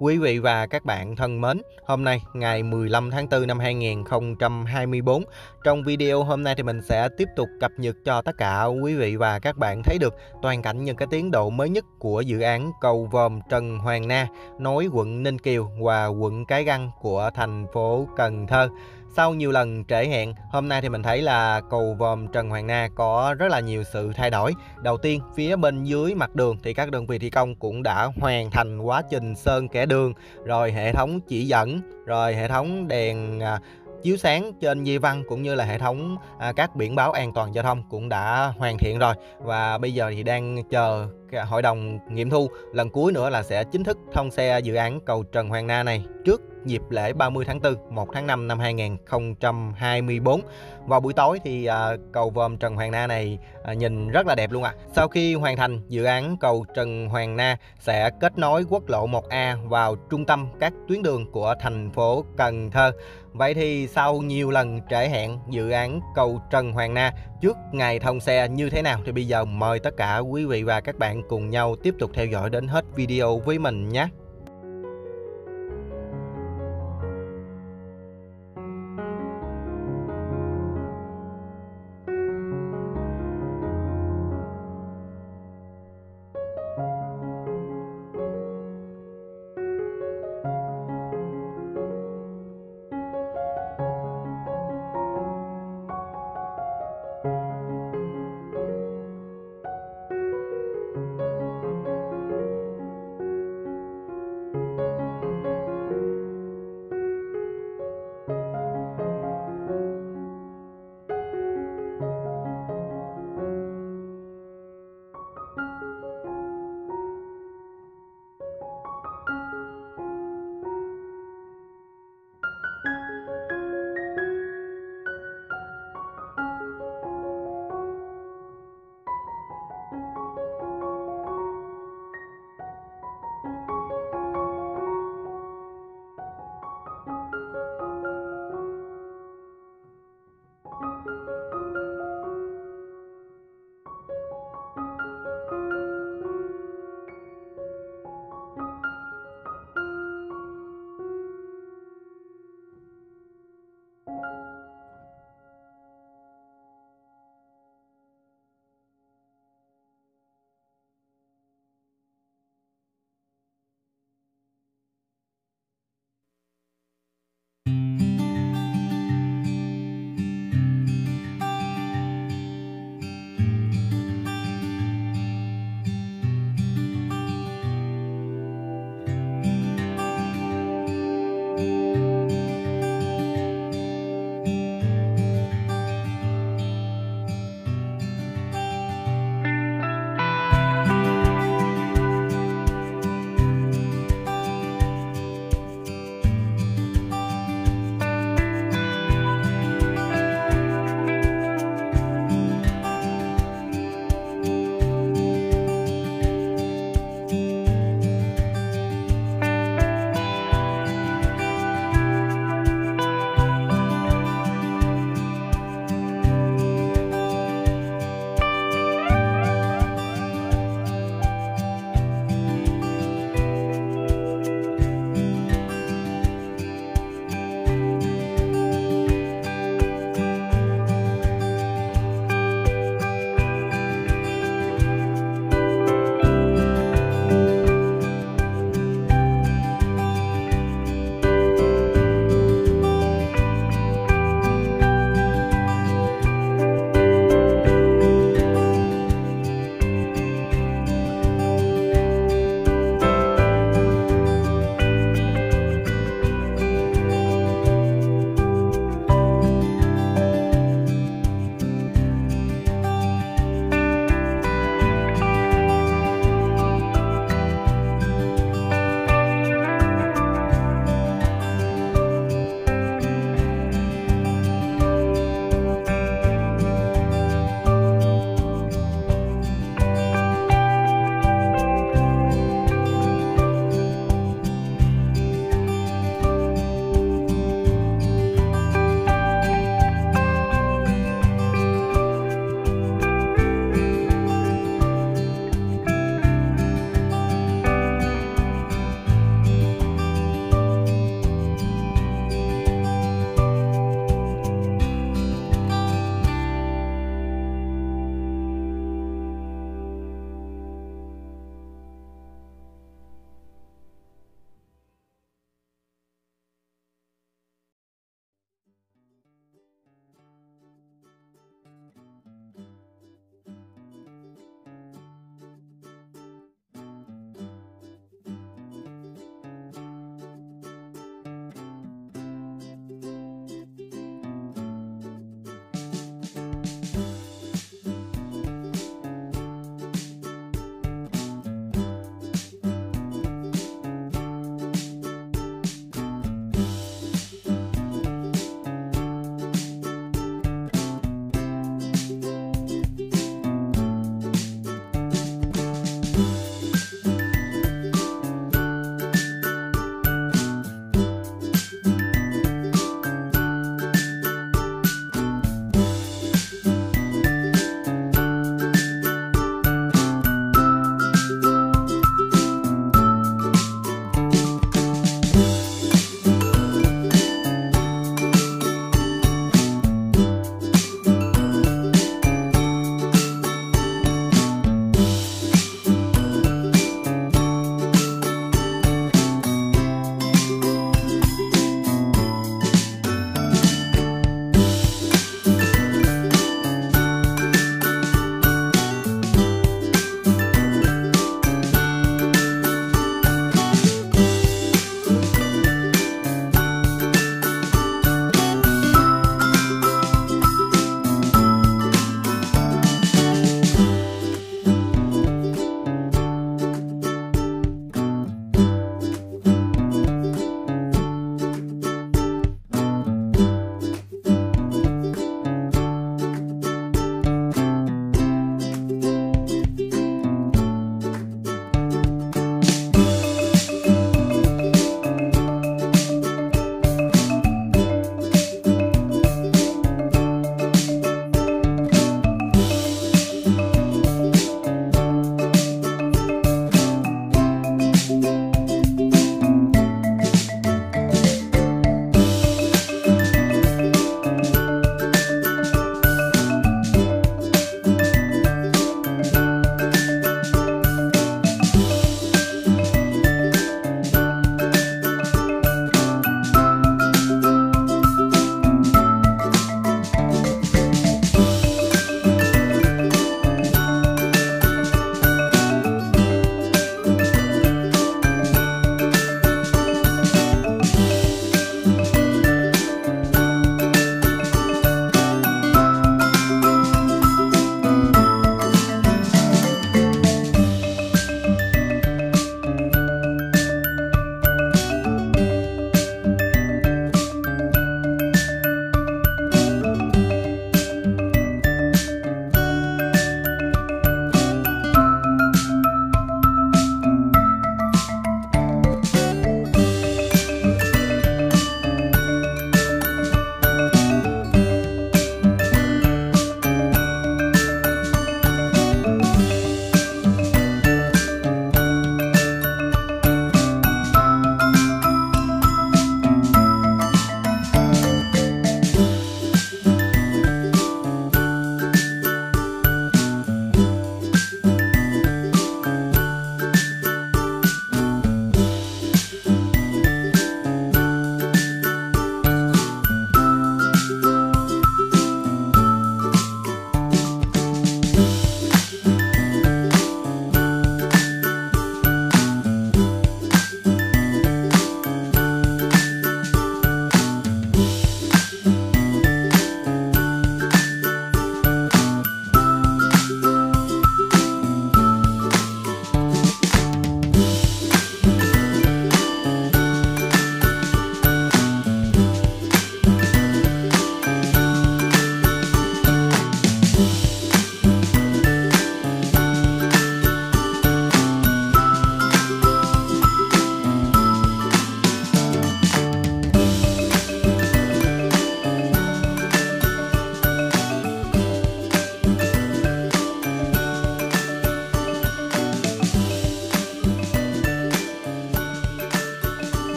Quý vị và các bạn thân mến, hôm nay ngày 15 tháng 4 năm 2024, trong video hôm nay thì mình sẽ tiếp tục cập nhật cho tất cả quý vị và các bạn thấy được toàn cảnh những cái tiến độ mới nhất của dự án cầu vòm Trần Hoàng Na nối quận Ninh Kiều và quận Cái Răng của thành phố Cần Thơ. Sau nhiều lần trễ hẹn, hôm nay thì mình thấy là cầu vòm Trần Hoàng Na có rất là nhiều sự thay đổi. Đầu tiên, phía bên dưới mặt đường thì các đơn vị thi công cũng đã hoàn thành quá trình sơn kẻ đường, rồi hệ thống chỉ dẫn, rồi hệ thống đèn chiếu sáng trên di văn cũng như là hệ thống các biển báo an toàn giao thông cũng đã hoàn thiện rồi. Và bây giờ thì đang chờ hội đồng nghiệm thu lần cuối nữa là sẽ chính thức thông xe dự án cầu Trần Hoàng Na này trước dịp lễ 30 tháng 4, 1 tháng 5 năm 2024. Vào buổi tối thì cầu vòm Trần Hoàng Na này nhìn rất là đẹp luôn ạ. Sau khi hoàn thành, dự án cầu Trần Hoàng Na sẽ kết nối quốc lộ 1A vào trung tâm các tuyến đường của thành phố Cần Thơ. Vậy thì sau nhiều lần trễ hẹn dự án cầu Trần Hoàng Na trước ngày thông xe như thế nào thì bây giờ mời tất cả quý vị và các bạn cùng nhau tiếp tục theo dõi đến hết video với mình nhé.